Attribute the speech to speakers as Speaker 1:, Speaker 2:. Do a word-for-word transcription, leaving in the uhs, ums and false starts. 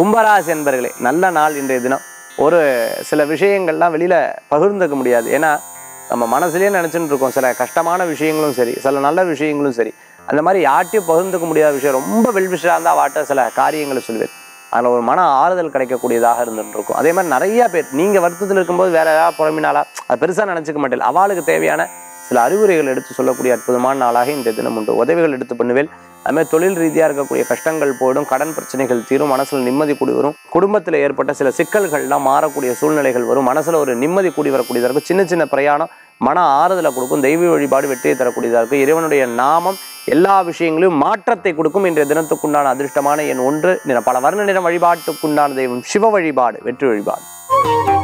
Speaker 1: கும்பராசி என்பர்களே, நல்ல நாள் இன்றைய தினம். ஒரு சில விஷயங்கள்லாம் வெளியில் பகிர்ந்துக்க முடியாது. ஏன்னா நம்ம மனசுலேயே நினச்சிட்டு இருக்கோம். சில கஷ்டமான விஷயங்களும் சரி, சில நல்ல விஷயங்களும் சரி, அந்த மாதிரி யார்ட்டையும் பகிர்ந்துக்க முடியாத விஷயம் ரொம்ப வெல்விஷராக இருந்தால் வாட்ட சில காரியங்களை சொல்லுவேன். அதில் ஒரு மன ஆறுதல் கிடைக்கக்கூடியதாக இருந்துட்டு இருக்கும். அதே மாதிரி நிறையா பேர் நீங்கள் வருத்தத்தில் இருக்கும்போது வேற ஏதாவது புறமினாலா அது பெருசாக நினச்சிக்க மாட்டேன். அவளுக்கு தேவையான சில அறிவுரைகள் எடுத்து சொல்லக்கூடிய அற்புதமான நாளாக இந்த தினம் உண்டு. உதவிகள் எடுத்து பண்ணுவேன். அதுமாதிரி தொழில் ரீதியாக இருக்கக்கூடிய கஷ்டங்கள் போயிடும், கடன் பிரச்சனைகள் தீரும், மனசில் நிம்மதி கூடி வரும், குடும்பத்தில் ஏற்பட்ட சில சிக்கல்கள்லாம் மாறக்கூடிய சூழ்நிலைகள் வரும், மனசில் ஒரு நிம்மதி கூடி வரக்கூடியதாக இருக்கும், சின்ன சின்ன பிரயாணம் மன ஆறுதலை கொடுக்கும், தெய்வ வழிபாடு வெற்றியை தரக்கூடியதாக இருக்கும், இறைவனுடைய நாமம் எல்லா விஷயங்களையும் மாற்றத்தை கொடுக்கும். இன்றைய தினத்துக்குண்டான அதிர்ஷ்டமான எண் ஒன்று. பல வர்ண நிறம். வழிபாட்டுக்குண்டான தெய்வம் சிவ வழிபாடு, வெற்றி வழிபாடு.